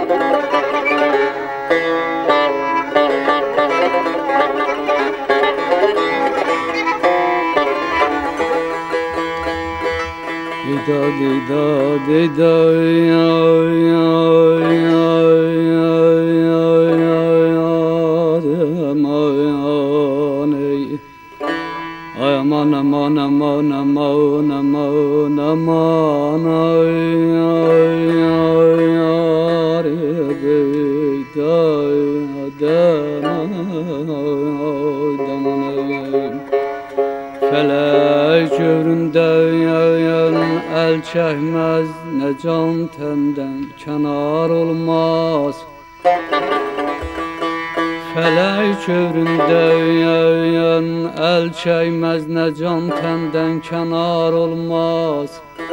Aman aman aman aman aman aman ay ay ay Felek övründə yayan el çəkməz ne can tenden kenar olmaz Felek övründə yayan el çəkməz ne can tenden kenar olmaz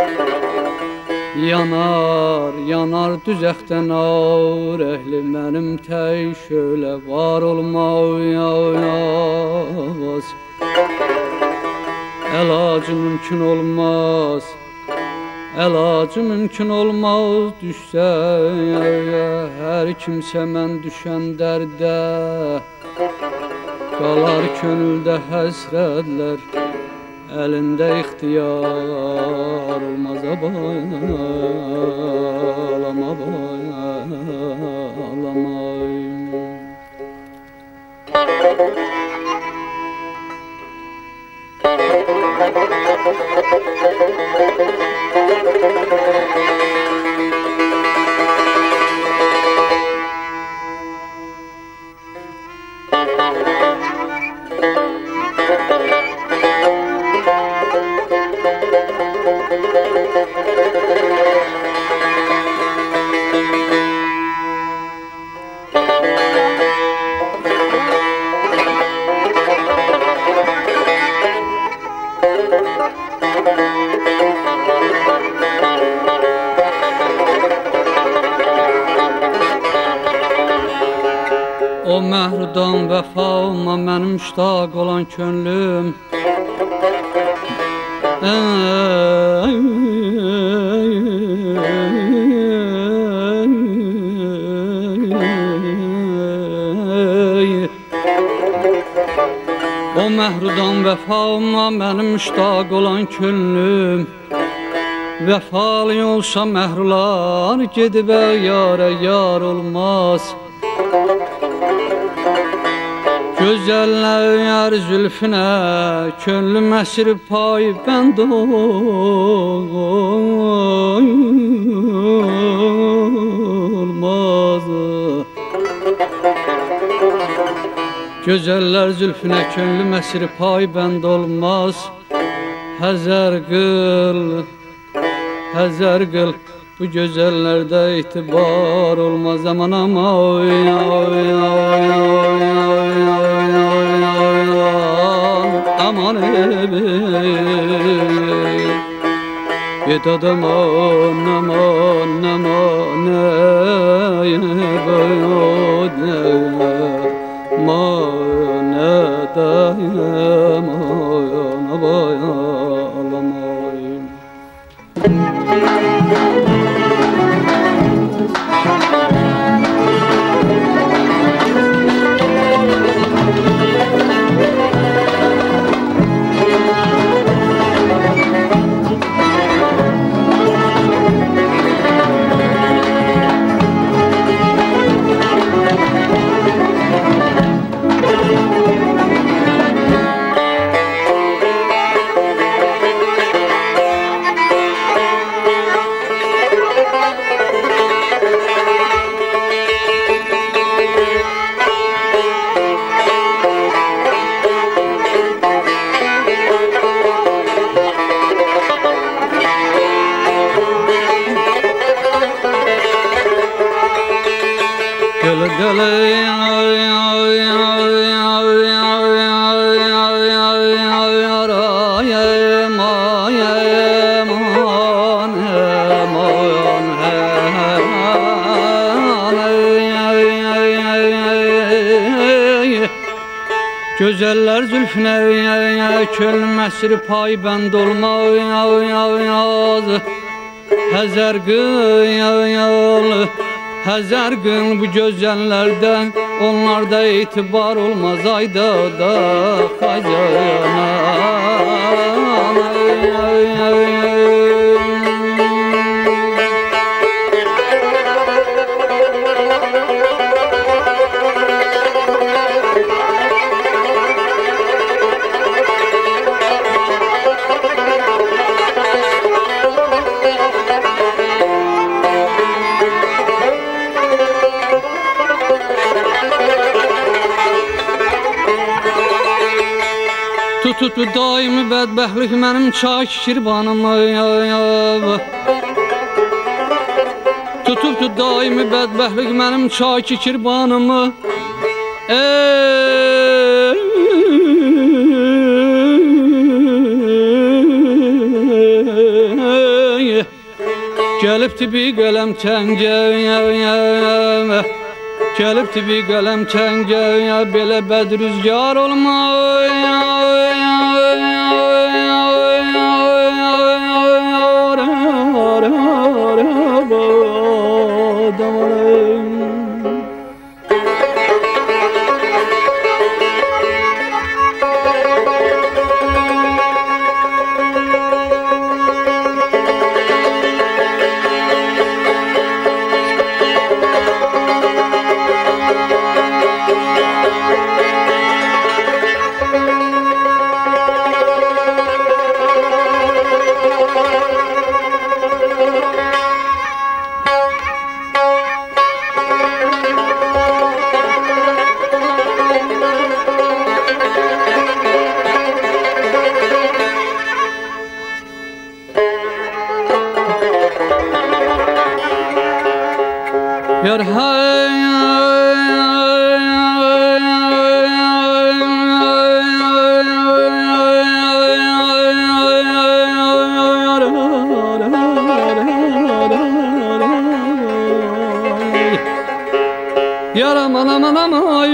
Yanar, yanar düzəxdən ağır əhli mənim təy şöyle var olmaz Əlacı mümkün olmaz Əlacı mümkün olmaz düşsə hər kimsə mən düşən dərdə Qalar könüldə həsrətlər Əlində ixtiyar olmaz ağlama O məhrudan vəfalıma mənim müştaq olan könlüm O məhrudan vəfalıma mənim müştaq olan könlüm Vəfalı olsa məhrular gedib yara yar olmaz Gözəller yar zülfünə könlüm əsir pay bənd olmaz Gözəller zülfünə könlüm əsir pay bənd olmaz Həzər qıl Bu gözəllerde itibar olmaz aman aman aman Git adam aman aman aman Gözəller zülfünə könlüm əsir pay bənd olmaz Həzər qıl Həzər qın bu gözəllərdən, onlarda etibar olmaz ayda da xacana. Tutdu daimi bədbəxtlik mənim çay şirbanımı. Tutubdu daimi bədbəxtlik mənim çay şirbanımı. Gəlibdi bir qələm çəngə, gəlibdi bir qələm çəngə, belə bəd rüzgar olmaz. Yar aman aman aman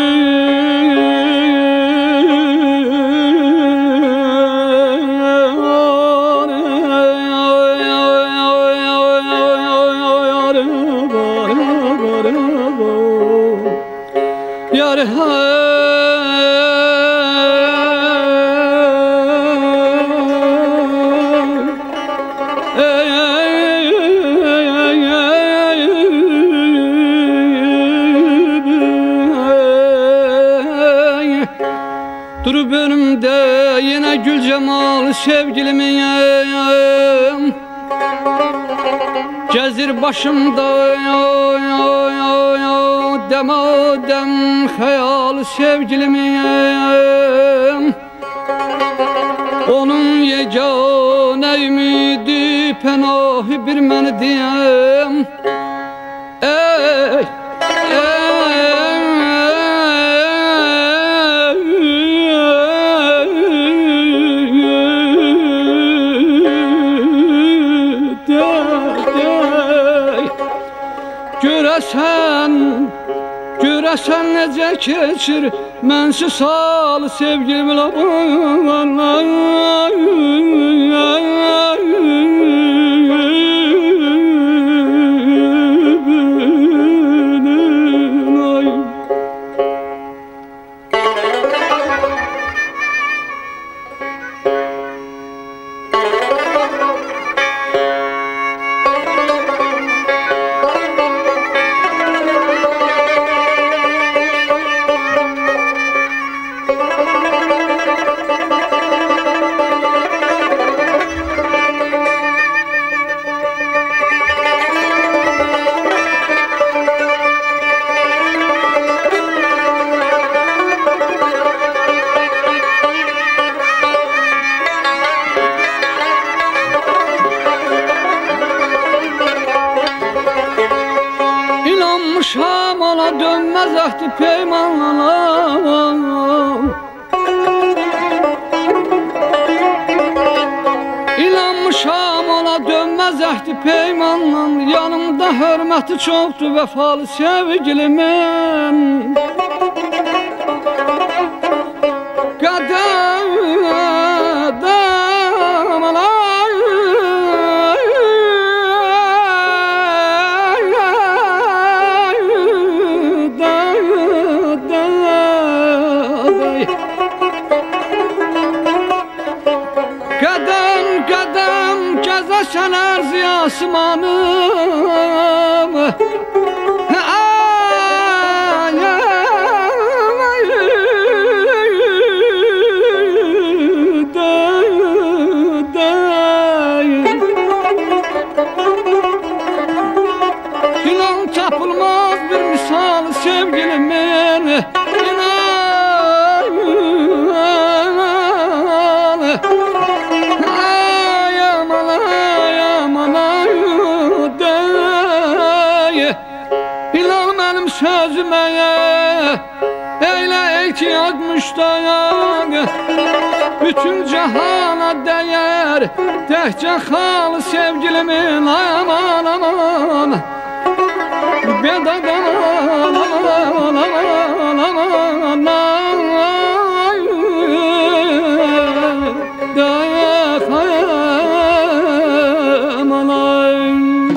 yar durup önümde yine gül cemal sevgilimim, gezir başımda demadem hayal sevgilimim. Onun yegane ümidi penahı bir məni diyem. Ey görəsən necə keçir mənsiz hal sevgilim. Şamala dönmez ahdi peymanla, İnanmışam ona dönmez ahdi peymanla. Yanımda hürmeti çoktu vefalı sevgilimin. asmanım İnan tapılmaz bir misal sevgilimin İnan ay aman dey İnan benim sözüme eyle ihtiyacmış dayan bütün cihana değer tehce halı sevgilimin aman aman Bedadan aman aman dayak aman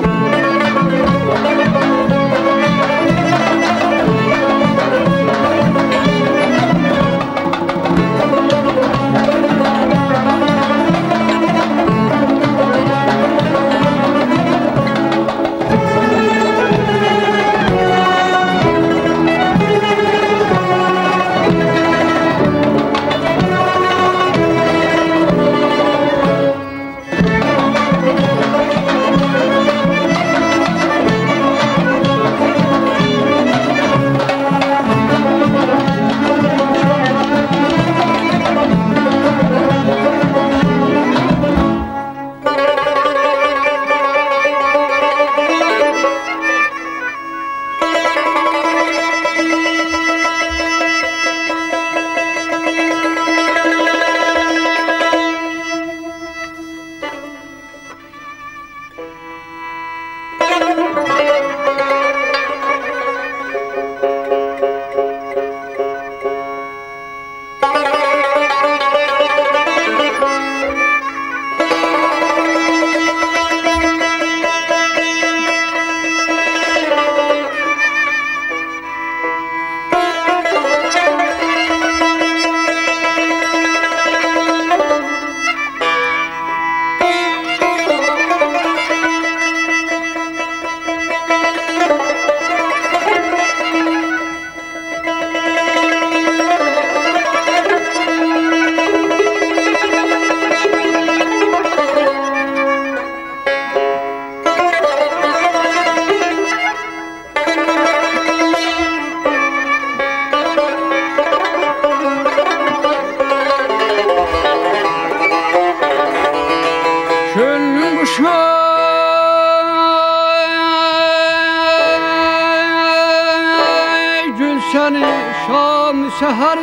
Gül seni şam seher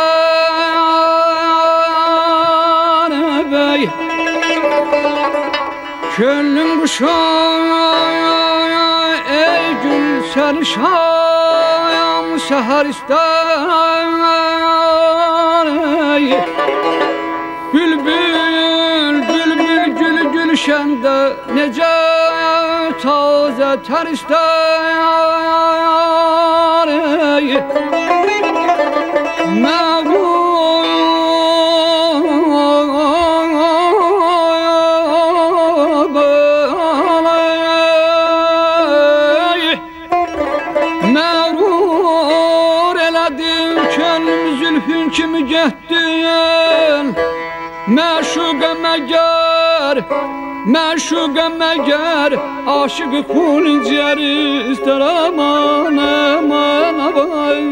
ister bey Gönlüm kuşağı ey gül seni şam seher ister Bülbül bülbül gül gülşende nece taze ter ister Mağrur elədim könlüm zülfün kimi getdin Məşuqə məgər aşıqı xun ciyəri istər aman aman aman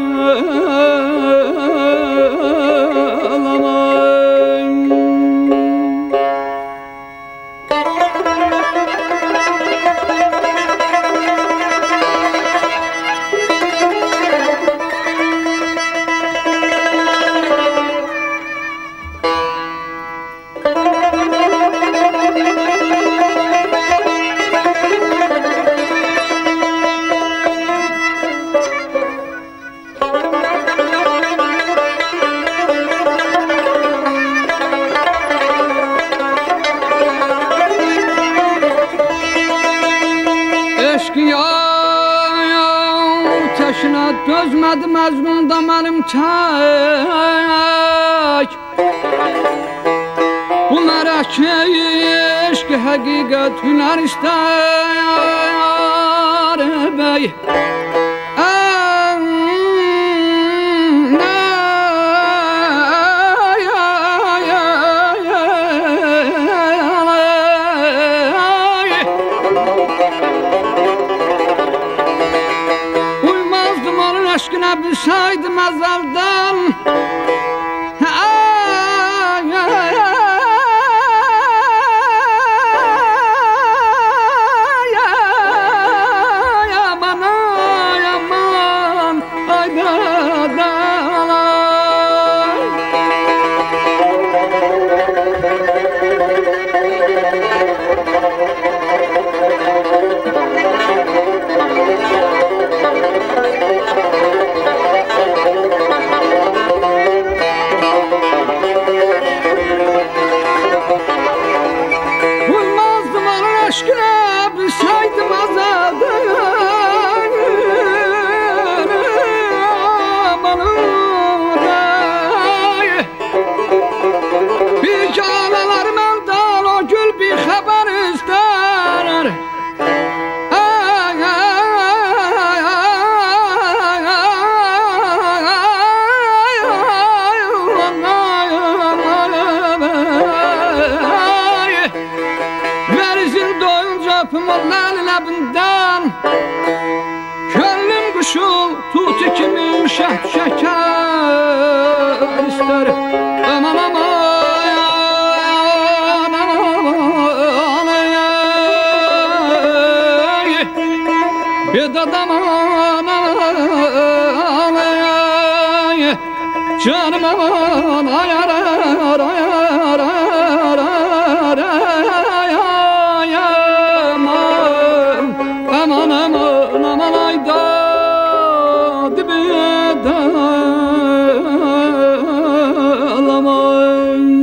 Teşinə dözmədi məzmunda mənim tək Bu mərək eşq hakikat hüner ister bey. Uymazdım onun aşkına bilseydim azaldan. Uymazdım onun aşkına bilseydim azaldan. Bir canalar mendan o gül bir haber ister. Verirsin doyunca öpüm onların lebinden. Gönlüm kuşul tutu kimi uşak şeker ister. Aman aman aman bir dadam aman canım aman ayar ayar ayar ayar aman aman aman ayda dibide alamayın.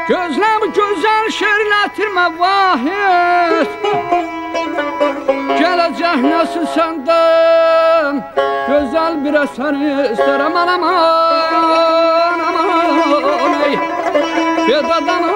Gözlem güzel şerlətirmə vahid Gələcək nəsil səndən Gözəl bir əsəri istərəm aman aman ey Bedadan